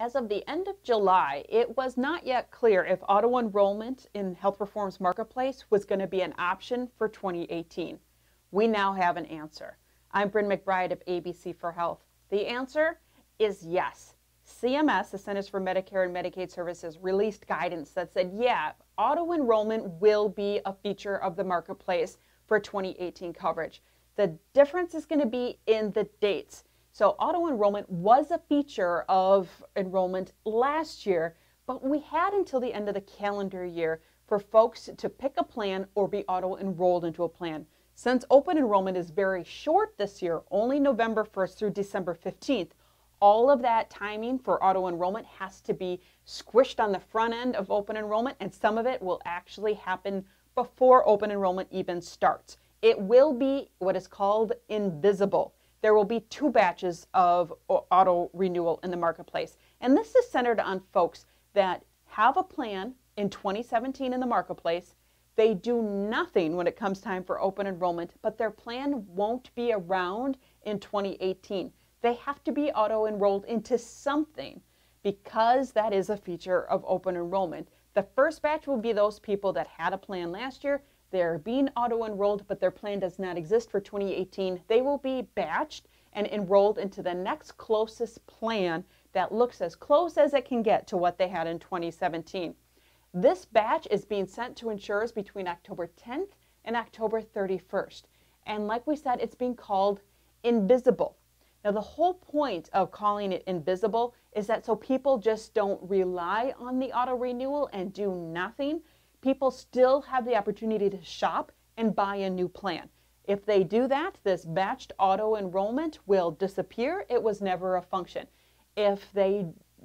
As of the end of July, it was not yet clear if auto-enrollment in Health Reform's Marketplace was going to be an option for 2018. We now have an answer. I'm Brynne McBride of ABC for Health. The answer is yes. CMS, the Centers for Medicare and Medicaid Services, released guidance that said, yeah, auto-enrollment will be a feature of the Marketplace for 2018 coverage. The difference is going to be in the dates. So auto-enrollment was a feature of enrollment last year, but we had until the end of the calendar year for folks to pick a plan or be auto-enrolled into a plan. Since open enrollment is very short this year, only November 1st through December 15th, all of that timing for auto-enrollment has to be squished on the front end of open enrollment, and some of it will actually happen before open enrollment even starts. It will be what is called invisible. There will be 2 batches of auto renewal in the Marketplace. And this is centered on folks that have a plan in 2017 in the Marketplace. They do nothing when it comes time for open enrollment, but their plan won't be around in 2018. They have to be auto enrolled into something because that is a feature of open enrollment. The first batch will be those people that had a plan last year. They're being auto-enrolled, but their plan does not exist for 2018. They will be batched and enrolled into the next closest plan that looks as close as it can get to what they had in 2017. This batch is being sent to insurers between October 10th and October 31st. And like we said, it's being called invisible. Now, the whole point of calling it invisible is that so people just don't rely on the auto renewal and do nothing. People still have the opportunity to shop and buy a new plan. If they do that, this batched auto enrollment will disappear. It was never a function. If they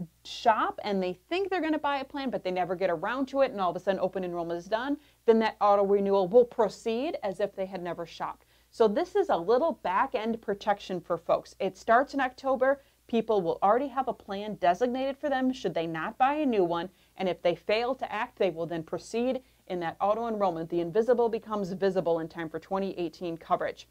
shop and they think they're going to buy a plan, but they never get around to it, and all of a sudden open enrollment is done, then that auto renewal will proceed as if they had never shopped. So this is a little back end protection for folks. It starts in October. People will already have a plan designated for them should they not buy a new one. And if they fail to act, they will then proceed in that auto enrollment. The invisible becomes visible in time for 2018 coverage.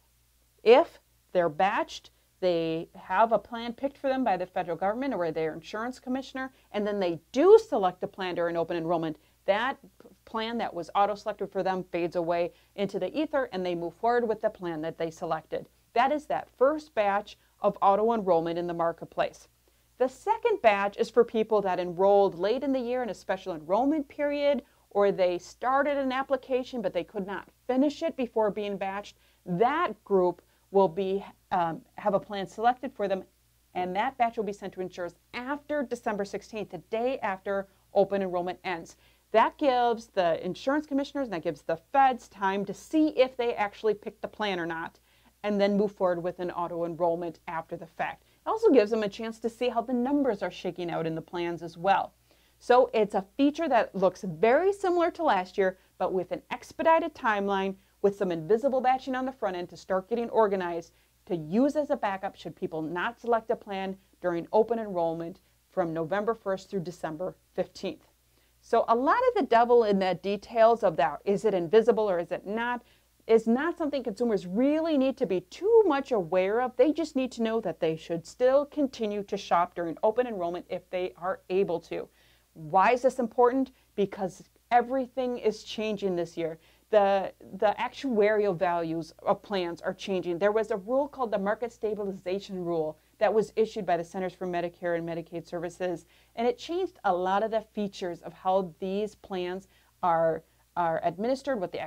If they're batched, they have a plan picked for them by the federal government or their insurance commissioner, and then they do select a plan during open enrollment, that plan that was auto-selected for them fades away into the ether and they move forward with the plan that they selected. That is that first batch of auto-enrollment in the Marketplace. The second batch is for people that enrolled late in the year in a special enrollment period, or they started an application but they could not finish it before being batched. That group will have a plan selected for them, and that batch will be sent to insurers after December 16th, the day after open enrollment ends. That gives the insurance commissioners and that gives the feds time to see if they actually picked the plan or not, and then move forward with an auto enrollment after the fact. It also gives them a chance to see how the numbers are shaking out in the plans as well. So it's a feature that looks very similar to last year, but with an expedited timeline, with some invisible batching on the front end to start getting organized to use as a backup should people not select a plan during open enrollment from November 1st through December 15th. So a lot of the devil in the details of that, is it invisible or is it not, is not something consumers really need to be too much aware of. They just need to know that they should still continue to shop during open enrollment if they are able to. Why is this important? Because everything is changing this year. The actuarial values of plans are changing. There was a rule called the Market Stabilization Rule that was issued by the Centers for Medicare and Medicaid Services, and it changed a lot of the features of how these plans are administered, what the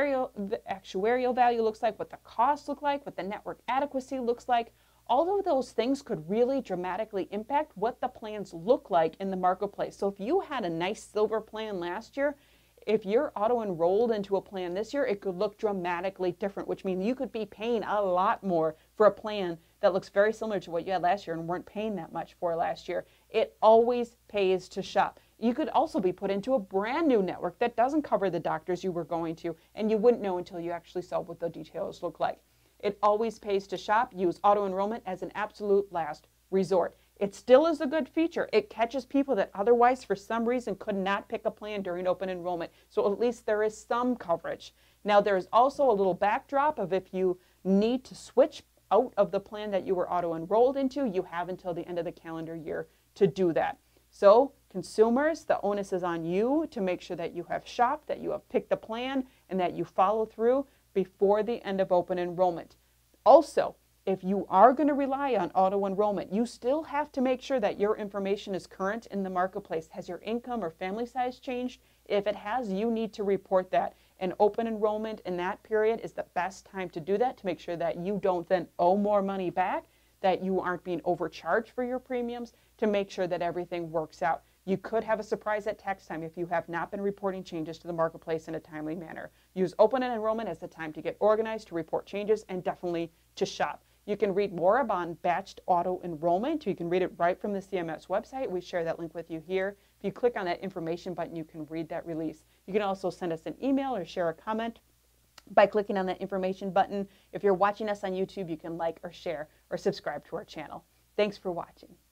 actuarial value looks like, what the costs look like, what the network adequacy looks like. All of those things could really dramatically impact what the plans look like in the Marketplace. So if you had a nice silver plan last year, if you're auto-enrolled into a plan this year, it could look dramatically different, which means you could be paying a lot more for a plan that looks very similar to what you had last year and weren't paying that much for last year. It always pays to shop. You could also be put into a brand new network that doesn't cover the doctors you were going to, and you wouldn't know until you actually saw what the details look like. It always pays to shop. Use auto-enrollment as an absolute last resort. It still is a good feature. It catches people that otherwise, for some reason, could not pick a plan during open enrollment. So at least there is some coverage. Now, there's also a little backdrop of if you need to switch out of the plan that you were auto-enrolled into, you have until the end of the calendar year to do that. So consumers, the onus is on you to make sure that you have shopped, that you have picked a plan, and that you follow through before the end of open enrollment. Also, if you are going to rely on auto enrollment, you still have to make sure that your information is current in the marketplace. Has your income or family size changed? If it has, you need to report that. And open enrollment in that period is the best time to do that, to make sure that you don't then owe more money back, that you aren't being overcharged for your premiums, to make sure that everything works out. You could have a surprise at tax time if you have not been reporting changes to the marketplace in a timely manner. Use open enrollment as the time to get organized, to report changes, and definitely to shop. You can read more about batched auto enrollment. You can read it right from the CMS website. We share that link with you here. If you click on that information button, you can read that release. You can also send us an email or share a comment by clicking on that information button. If you're watching us on YouTube, you can like or share or subscribe to our channel. Thanks for watching.